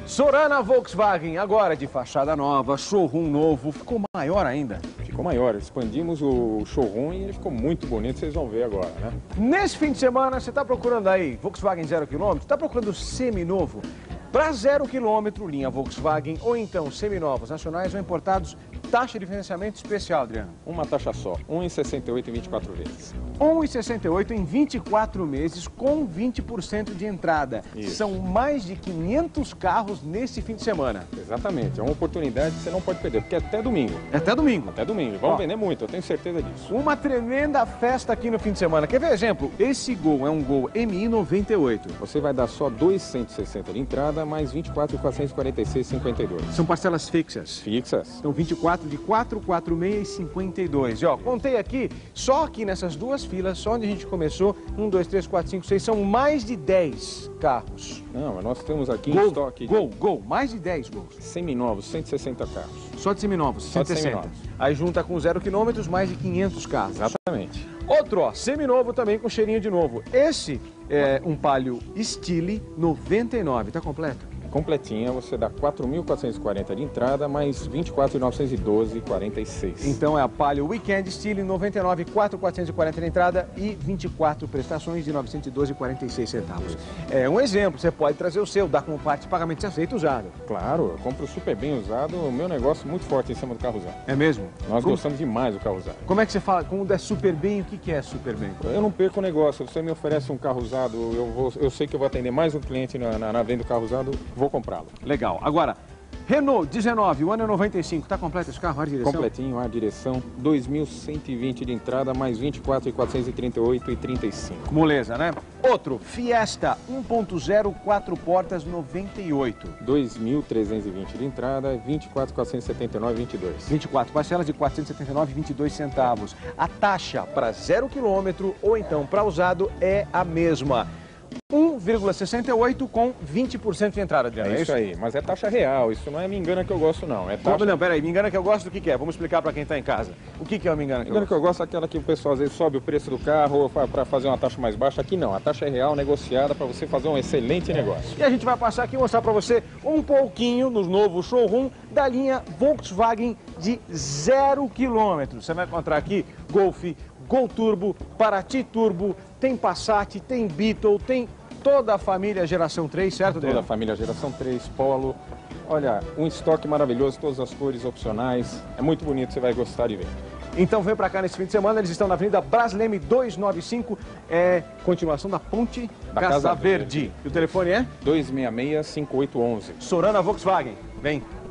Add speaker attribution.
Speaker 1: Sorana Volkswagen, agora de fachada nova, showroom novo, ficou maior ainda.
Speaker 2: Ficou maior, expandimos o showroom e ele ficou muito bonito, vocês vão ver agora, né?
Speaker 1: Nesse fim de semana, você está procurando aí Volkswagen 0 km? Está procurando seminovo? Para 0 km, linha Volkswagen, ou então seminovos nacionais ou importados, taxa de financiamento especial, Adriano.
Speaker 2: Uma taxa só, 1,68 em 24 vezes.
Speaker 1: 1,68 em 24 meses com 20% de entrada.
Speaker 2: Isso.
Speaker 1: São mais de 500 carros nesse fim de semana.
Speaker 2: Exatamente, é uma oportunidade que você não pode perder, porque é até domingo.
Speaker 1: É até domingo.
Speaker 2: Até domingo, vamos vender muito, eu tenho certeza disso.
Speaker 1: Uma tremenda festa aqui no fim de semana. Quer ver exemplo? Esse Gol é um Gol MI 98.
Speaker 2: Você vai dar só 260 de entrada, mais 24.446,52.
Speaker 1: São parcelas fixas.
Speaker 2: Fixas.
Speaker 1: Então 24 de 446 e 52. E ó, contei aqui, só aqui nessas duas filas, só onde a gente começou, 1, 2, 3, 4, 5, 6, são mais de 10 carros.
Speaker 2: Não, mas nós temos aqui em
Speaker 1: Gol,
Speaker 2: estoque
Speaker 1: Gol, mais de 10 Gols.
Speaker 2: seminovos, 160 carros.
Speaker 1: Só de seminovos,
Speaker 2: Só de
Speaker 1: 160.
Speaker 2: seminovos.
Speaker 1: Aí junta com 0 km, mais de 500 carros.
Speaker 2: Exatamente.
Speaker 1: Outro, ó, seminovo também com cheirinho de novo. Esse é um Palio Stile 99, tá completo?
Speaker 2: Completinha, você dá 4.440 de entrada, mais 24.912,46.
Speaker 1: Então é a Palio Weekend Stile 99, 4.440 de entrada e 24 prestações de 912,46 centavos. É um exemplo, você pode trazer o seu, dar como parte de pagamento se aceita usado.
Speaker 2: Claro, eu compro super bem usado, o meu negócio é muito forte em cima do carro usado.
Speaker 1: É mesmo?
Speaker 2: Nós gostamos demais do carro usado.
Speaker 1: Como é que você fala? Quando é super bem, o que é super bem?
Speaker 2: Eu não perco o negócio, você me oferece um carro usado, eu sei que eu vou atender mais um cliente na venda do carro usado, vou comprá-lo.
Speaker 1: Legal. Agora, Renault 19, o ano é 95, tá completo esse carro, ar direção?
Speaker 2: Completinho, ar direção, 2.120 de entrada, mais 24.438,35.
Speaker 1: Moleza, né? Outro, Fiesta 1.0, 4 portas, 98.
Speaker 2: 2.320 de entrada, 24.479,22.
Speaker 1: 24 parcelas de 479,22 centavos. A taxa para 0 km ou então para usado é a mesma. 1,68 com 20% de entrada, Adriano.
Speaker 2: É isso aí, mas é taxa real, isso não é me engana que eu gosto não, é taxa...
Speaker 1: Não, peraí, me engana que eu gosto do que é? Vamos explicar para quem está em casa. O que é o me engana que eu
Speaker 2: Me engana
Speaker 1: gosto?
Speaker 2: que eu gosto é aquela que o pessoal às vezes sobe o preço do carro para fazer uma taxa mais baixa. Aqui não, a taxa é real, negociada para você fazer um excelente negócio.
Speaker 1: E a gente vai passar aqui e mostrar para você um pouquinho no novo showroom da linha Volkswagen de 0 km. Você vai encontrar aqui Golf, Gol Turbo, Paraty Turbo, tem Passat, tem Beetle, tem toda a família geração 3, certo, Adriano?
Speaker 2: Toda a família geração 3, Polo. Olha, um estoque maravilhoso, todas as cores opcionais. É muito bonito, você vai gostar de ver.
Speaker 1: Então vem pra cá nesse fim de semana, eles estão na Avenida Brasleme 295, continuação da Ponte
Speaker 2: Da
Speaker 1: Casa
Speaker 2: Casa
Speaker 1: Verde.
Speaker 2: Verde.
Speaker 1: E o telefone é?
Speaker 2: 266-5811.
Speaker 1: Sorana Volkswagen. Vem.